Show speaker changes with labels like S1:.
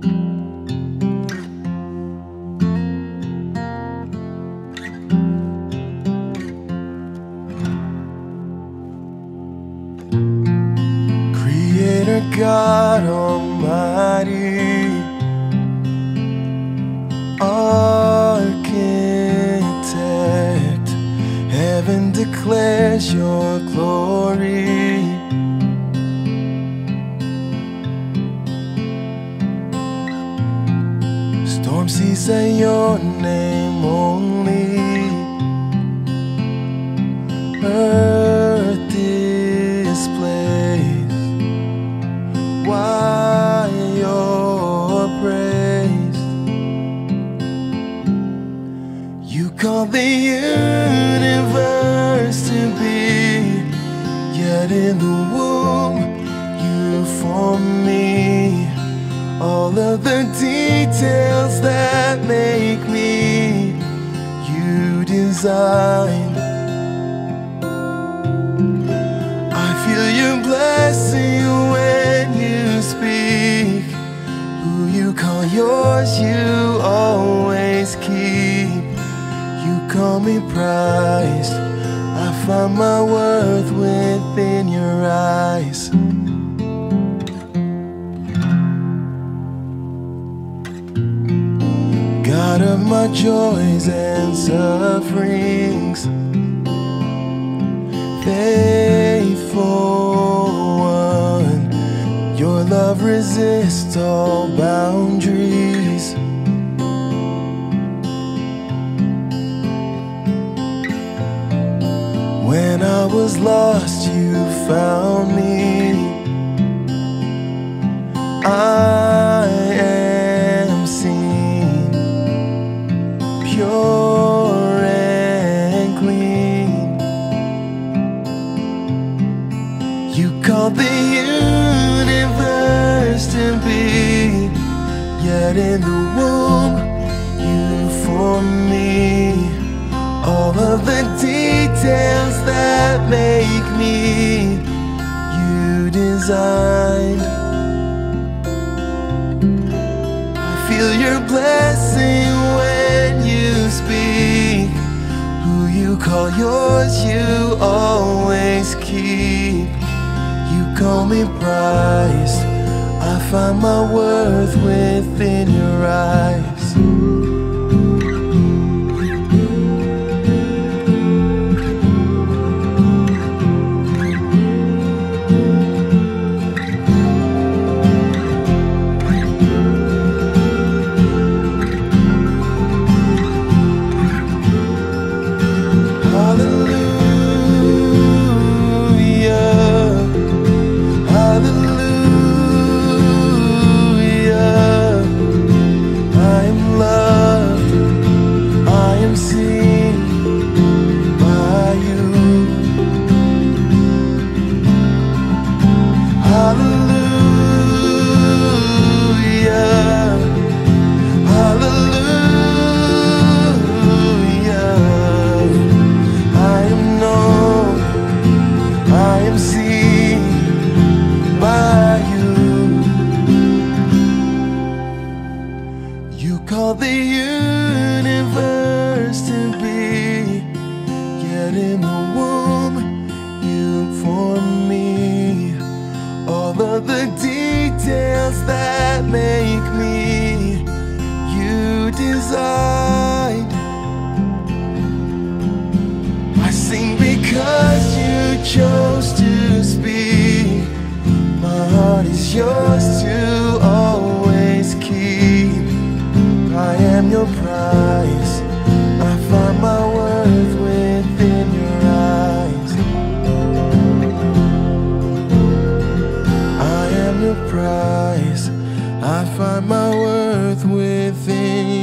S1: Creator God Almighty, Architect, heaven declares your glory. Storm seas say your name only. Earth displays why you're praised. You call the universe to be, yet in the womb you formed me. All of the details that make me, you designed. I feel your blessing when you speak. Who you call yours, you always keep. You call me prized. I find my worth within your eyes. God of my joys and sufferings, faithful one, your love resists all boundaries. When I was lost, you found me. I am seen, pure and clean. You called the universe to be, yet in the womb you formed me. All of the details that make me, you designed. I feel your blessing when you speak. Who you call yours, you always keep. You call me prized. I find my worth within your eyes. Call the universe to be, yet in the womb you formed me. All of the details that make me, you designed. I sing because you chose to speak. My heart is yours to always keep. I am your prize. I find my worth within your eyes. I am your prize. I find my worth within